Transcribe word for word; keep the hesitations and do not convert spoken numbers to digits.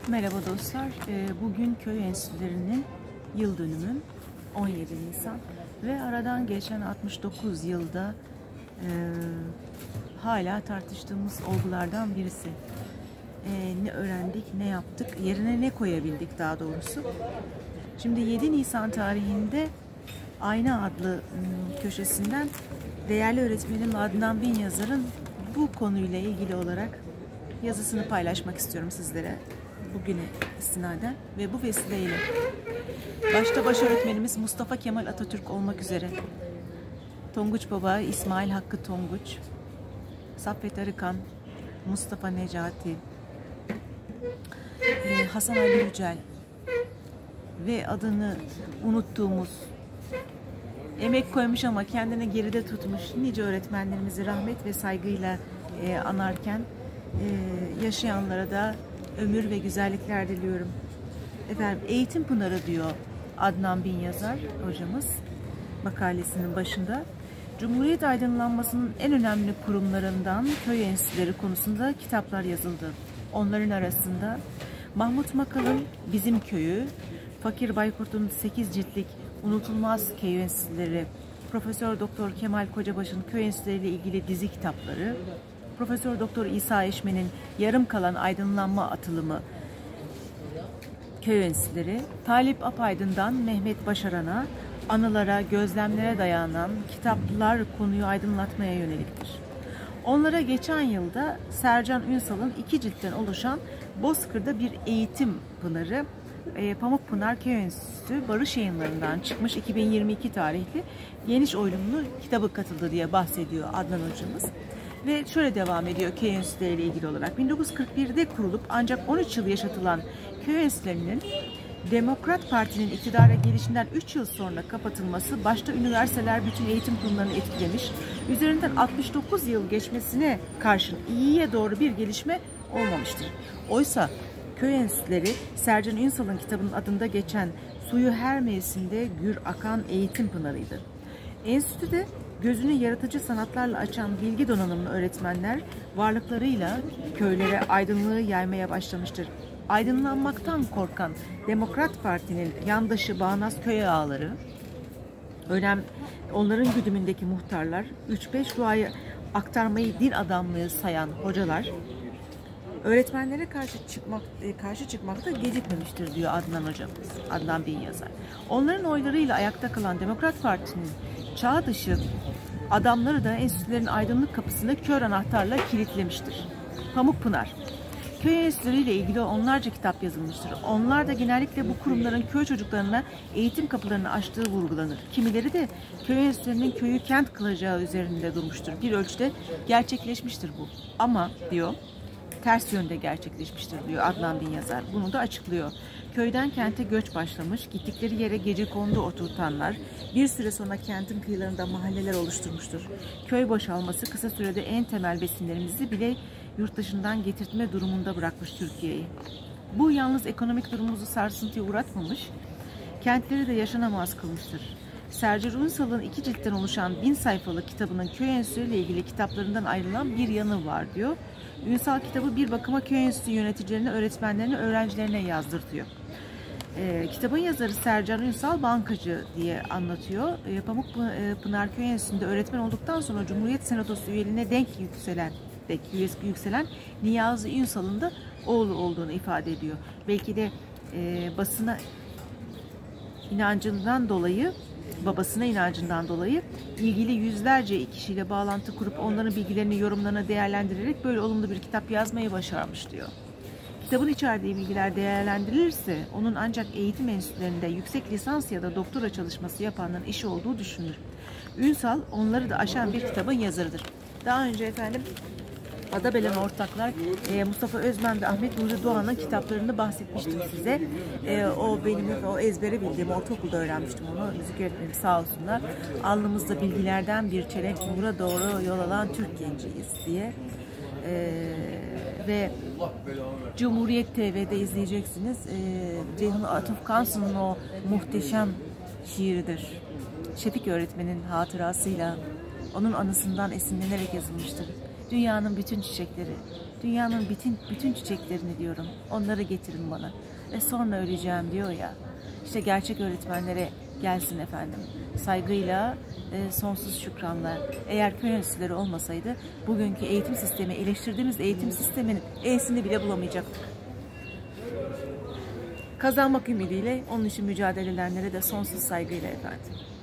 Merhaba dostlar. Bugün köy enstitülerinin yıl dönümü on yedi Nisan ve aradan geçen altmış dokuz yılda e, hala tartıştığımız olgulardan birisi. E, ne öğrendik, ne yaptık, yerine ne koyabildik daha doğrusu. Şimdi yedi Nisan tarihinde Ayna adlı köşesinden değerli öğretmenim Adnan Bin Yazar'ın bu konuyla ilgili olarak yazısını paylaşmak istiyorum sizlere bugüne istinaden ve bu vesileyle başta baş öğretmenimiz Mustafa Kemal Atatürk olmak üzere Tonguç Baba, İsmail Hakkı Tonguç, Saffet Arıkan, Mustafa Necati, Hasan Ali Yücel ve adını unuttuğumuz, emek koymuş ama kendini geride tutmuş nice öğretmenlerimizi rahmet ve saygıyla e, anarken e, yaşayanlara da ömür ve güzellikler diliyorum. Efendim, eğitim pınarı diyor Adnan Bin Yazar hocamız makalesinin başında. Cumhuriyet aydınlanmasının en önemli kurumlarından köy enstitüleri konusunda kitaplar yazıldı. Onların arasında Mahmut Makal'ın Bizim Köyü, Fakir Baykurt'un sekiz ciltlik Unutulmaz Köy Enstitüleri, Profesör Doktor Kemal Kocabaş'ın köy enstitüleri ile ilgili dizi kitapları, Profesör Doktor İsa Eşmen'in Yarım Kalan Aydınlanma Atılımı Köy Enstitüleri, Talip Apaydın'dan Mehmet Başaran'a anılara, gözlemlere dayanan kitaplar konuyu aydınlatmaya yöneliktir. Onlara geçen yılda Sercan Ünsal'ın iki ciltten oluşan Bozkır'da bir eğitim pınarı, e, Pamukpınar Köy Enstitüsü Barış Yayınları'ndan çıkmış iki bin yirmi iki tarihli geniş oylumlu kitabı katıldı diye bahsediyor Adnan hocamız. Ve şöyle devam ediyor köy enstitüleri ile ilgili olarak. bin dokuz yüz kırk bir'de kurulup ancak on üç yıl yaşatılan köy enstitülerinin Demokrat Parti'nin iktidara gelişinden üç yıl sonra kapatılması başta üniversiteler bütün eğitim kurumlarını etkilemiş. Üzerinden altmış dokuz yıl geçmesine karşın iyiye doğru bir gelişme olmamıştır. Oysa köy enstitüleri Sercan Ünsal'ın kitabının adında geçen suyu her mevsimde gür akan eğitim pınarıydı. Enstitüde gözünü yaratıcı sanatlarla açan bilgi donanımlı öğretmenler varlıklarıyla köylere aydınlığı yaymaya başlamıştır. Aydınlanmaktan korkan Demokrat Parti'nin yandaşı bağnaz köy ağaları, önem onların güdümündeki muhtarlar, üç beş duayı aktarmayı din adamlığı sayan hocalar, öğretmenlere karşı çıkmak karşı çıkmakta gecikmemiştir diyor Adnan hocamız, Adnan Bin Yazar. Onların oylarıyla ayakta kalan Demokrat Parti'nin çağ dışı adamları da enstitülerin aydınlık kapısını kör anahtarla kilitlemiştir. Pamukpınar. Köy enstitüleriyle ilgili onlarca kitap yazılmıştır. Onlar da genellikle bu kurumların köy çocuklarına eğitim kapılarını açtığı vurgulanır. Kimileri de köy enstitülerinin köyü kent kılacağı üzerinde durmuştur. Bir ölçüde gerçekleşmiştir bu. Ama diyor, ters yönde gerçekleşmiştir diyor Adnan Bin Yazar. Bunu da açıklıyor. Köyden kente göç başlamış, gittikleri yere gecekondu oturtanlar bir süre sonra kentin kıyılarında mahalleler oluşturmuştur. Köy boşalması kısa sürede en temel besinlerimizi bile yurt dışından getirtme durumunda bırakmış Türkiye'yi. Bu yalnız ekonomik durumumuzu sarsıntıya uğratmamış, kentleri de yaşanamaz kılmıştır. Sercan Ünsal'ın iki ciltten oluşan bin sayfalık kitabının köy enstitüsü ile ilgili kitaplarından ayrılan bir yanı var diyor. Ünsal kitabı bir bakıma köy enstitüsü yöneticilerine, öğretmenlerine, öğrencilerine yazdırtıyor. E, kitabın yazarı Sercan Ünsal bankacı diye anlatıyor. E, Pamukpınar Köy Enstitüsü'nde öğretmen olduktan sonra Cumhuriyet Senatosu üyeliğine denk yükselen, denk yükselen Niyazi Ünsal'ın da oğlu olduğunu ifade ediyor. Belki de e, basına inancından dolayı, babasına inancından dolayı ilgili yüzlerce kişiyle bağlantı kurup onların bilgilerini, yorumlarını değerlendirerek böyle olumlu bir kitap yazmayı başarmış diyor. Kitabın içerdiği bilgiler değerlendirilirse onun ancak eğitim enstitülerinde yüksek lisans ya da doktora çalışması yapanların işi olduğu düşünülür. Ünsal onları da aşan bir kitabın yazarıdır. Daha önce efendim Adabelen ortaklar e, Mustafa Özmen ve Ahmet Nuri Doğan'ın kitaplarını bahsetmiştim size. E, o benim o ezbere bildiğim, ortaokulda öğrenmiştim onu. Müzik öğretmenim sağ olsunlar. Alnımızda bilgilerden bir çelenk nura doğru yol alan Türk genciyiz diye. E, ve Cumhuriyet T V'de izleyeceksiniz. E, Ceyhun Atıf Kansu'nun o muhteşem şiiridir. Şefik öğretmenin hatırasıyla, onun anısından esinlenerek yazılmıştır. Dünyanın bütün çiçekleri, dünyanın bütün, bütün çiçeklerini diyorum, onları getirin bana. Ve sonra öleceğim diyor ya, işte gerçek öğretmenlere gelsin efendim. Saygıyla, e, sonsuz şükranla. Eğer köy enstitüleri olmasaydı, bugünkü eğitim sistemi, eleştirdiğimiz eğitim sisteminin E'sini bile bulamayacaktık. Kazanmak ümidiyle, onun için mücadele edenlere de sonsuz saygıyla efendim.